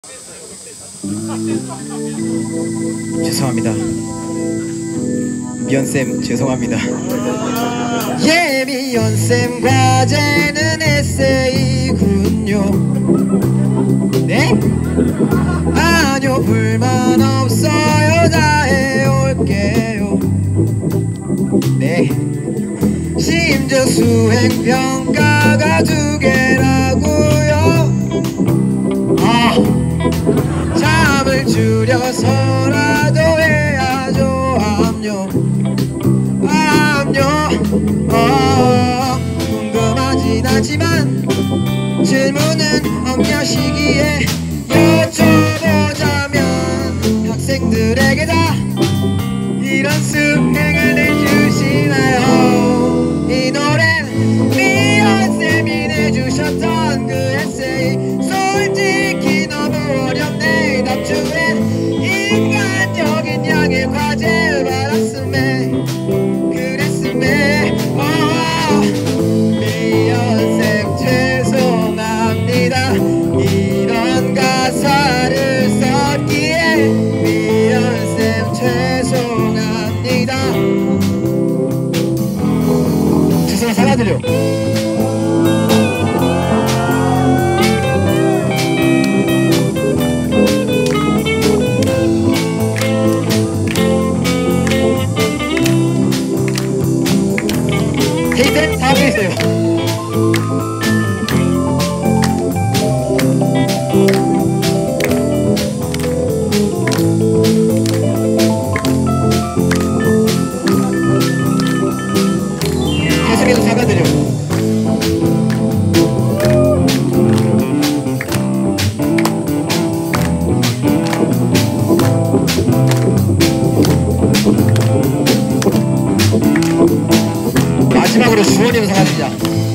죄송합니다. 미연쌤 죄송합니다. 예, 미연쌤 과제는 에세이군요. 네? 아니요, 불만 없어요. 다 해올게요. 네. 심지어 수행평가가 2개라고요. 잠을 줄여서라도 해야죠. 압력 궁금하진 않지만 질문은 없냐 시기에 여쭤보자면 학생들에게 다 이런 수행을 내주시나요? 이 노래는 미연쌤이 내주셨던 그 에세이 솔직히 너무 어렵네. 답주엔 인간적인 양의 과제를 받았음에 그랬음에 미연쌤 죄송합니다. 이런 가사를 썼기에 미연쌤 죄송합니다. 죄송한 사과드려. 테이프 다 빼세요. 계속해서 사과드려. 마지막으로 주원이는 사과드리자.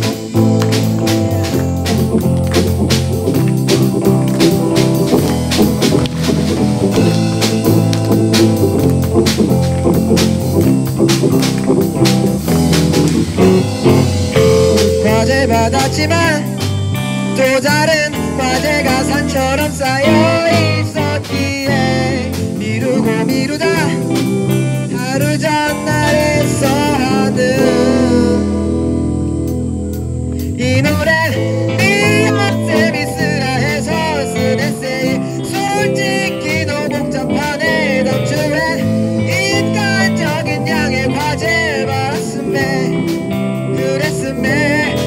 과제 받았지만 또 다른 과제가 산처럼 쌓여 있었기에 미루다 하루 전날에서 하는 이 노래 미연쌤이 쓰라 해서 쓴 에세이 솔직히 너무 복잡하네. 답주엔 인간적인 양의 과제를 받았음에 그랬음에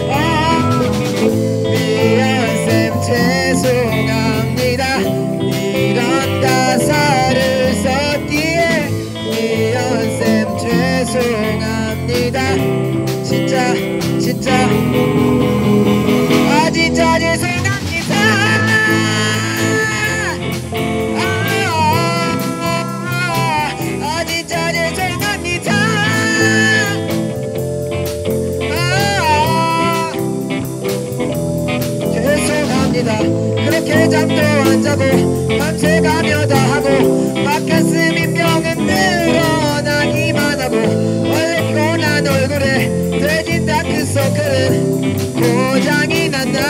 미연쌤 죄송합니다. 이런 가사를 썼기에 미연쌤 죄송합니다. 진짜 진짜 죄송합니다. 진짜 죄송합니다. 죄송합니다. 그렇게 잠도 안 자고 밤새 가며 다 하고 박한스 민병은 늘어나기만 하고 원래 피곤한 얼굴에 돼진 다크서클은 고장이 났나.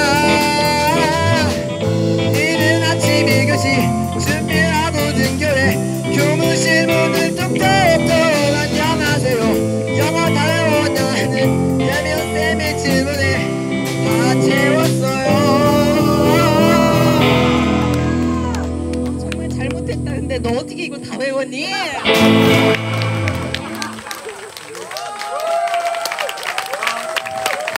이른 아침 1교시 준비하고 등교해 교무실 문을 뚝뚝뚝 안녕하세요 영어 다 외웠냐는 예미연쌤의 질문에 다 채웠어요. 정말 잘못했다. 근데 너 어떻게 이걸 다 외웠니?